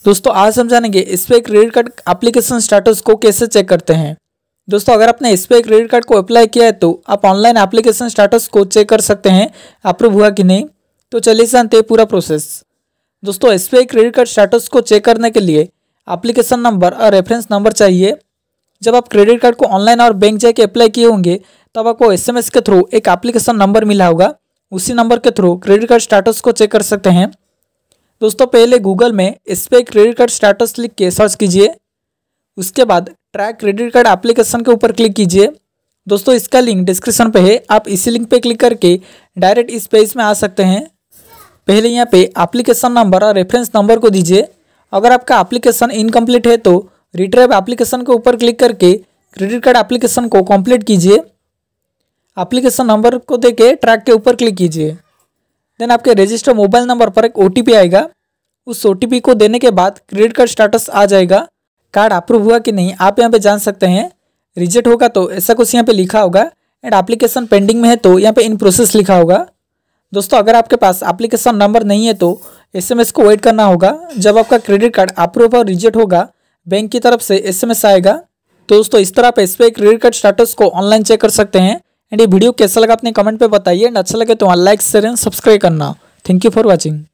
दोस्तों आज हम जानेंगे SBI credit card application status को कैसे चेक करते हैं। दोस्तों अगर आपने एसबीआई क्रेडिट कार्ड को अप्लाई किया है तो आप ऑनलाइन एप्लीकेशन स्टेटस को चेक कर सकते हैं अप्रूव हुआ कि नहीं। तो चलिए जानते हैं पूरा प्रोसेस। दोस्तों एसबीआई क्रेडिट कार्ड स्टेटस को चेक करने के लिए एप्लीकेशन नंबर और रेफरेंस नंबर चाहिए। जब आप क्रेडिट कार्ड को ऑनलाइन और बैंक जाके अप्लाई किए होंगे तब आपको एसएमएस के थ्रू एक एप्लीकेशन नंबर मिला होगा। उसी नंबर के थ्रू क्रेडिट कार्ड स्टेटस को चेक कर सकते हैं। दोस्तों पहले गूगल में एसबीआई क्रेडिट कार्ड स्टेटस लिख के सर्च कीजिए। उसके बाद ट्रैक क्रेडिट कार्ड एप्लीकेशन के ऊपर क्लिक कीजिए। दोस्तों इसका लिंक डिस्क्रिप्शन पे है, आप इसी लिंक पे क्लिक करके डायरेक्ट इस पेज में आ सकते हैं। पहले यहाँ पे एप्लीकेशन नंबर और रेफरेंस नंबर को दीजिए। अगर आपका एप्लीकेशन इनकम्प्लीट है तो रिट्राइव एप्लीकेशन के ऊपर क्लिक करके क्रेडिट कार्ड एप्लीकेशन को कंप्लीट कीजिए। एप्लीकेशन नंबर को देके ट्रैक के ऊपर क्लिक कीजिए। देन आपके रजिस्टर मोबाइल नंबर पर एक ओटीपी आएगा। उस ओटीपी को देने के बाद क्रेडिट कार्ड स्टेटस आ जाएगा। कार्ड अप्रूव हुआ कि नहीं आप यहाँ पे जान सकते हैं। रिजेक्ट होगा तो ऐसा कुछ यहाँ पे लिखा होगा एंड एप्लीकेशन पेंडिंग में है तो यहाँ पे इन प्रोसेस लिखा होगा। दोस्तों अगर आपके पास एप्लीकेशन नंबर नहीं है तो एसएमएस को वेट करना होगा। जब आपका क्रेडिट कार्ड अप्रूव और रिजेक्ट होगा बैंक की तरफ से एसएमएस आएगा। तो दोस्तों इस तरह आप एसबीआई क्रेडिट कार्ड स्टेटस को ऑनलाइन चेक कर सकते हैं। एंड ये वीडियो कैसा लगा अपने कमेंट पे बताइए एंड अच्छा लगे तो लाइक शेयर एंड सब्सक्राइब करना। Thank you for watching.